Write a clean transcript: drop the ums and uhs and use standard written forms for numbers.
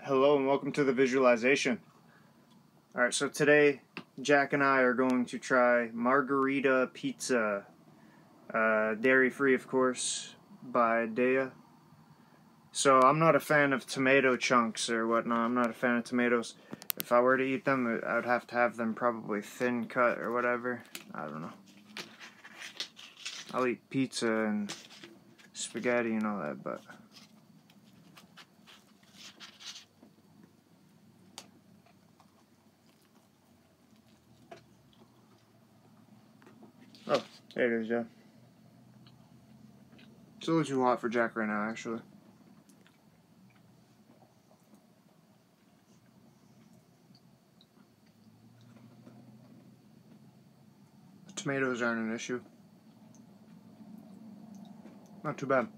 Hello and welcome to the visualization. Alright, so today Jack and I are going to try Margherita pizza. Dairy free, of course, by Daiya. So I'm not a fan of tomato chunks or whatnot. I'm not a fan of tomatoes. If I were to eat them, I would have to have them probably thin cut or whatever. I don't know. I'll eat pizza and spaghetti and all that, but... Oh, there it is, yeah. It's a little too hot for Jack right now, actually. The tomatoes aren't an issue. Not too bad.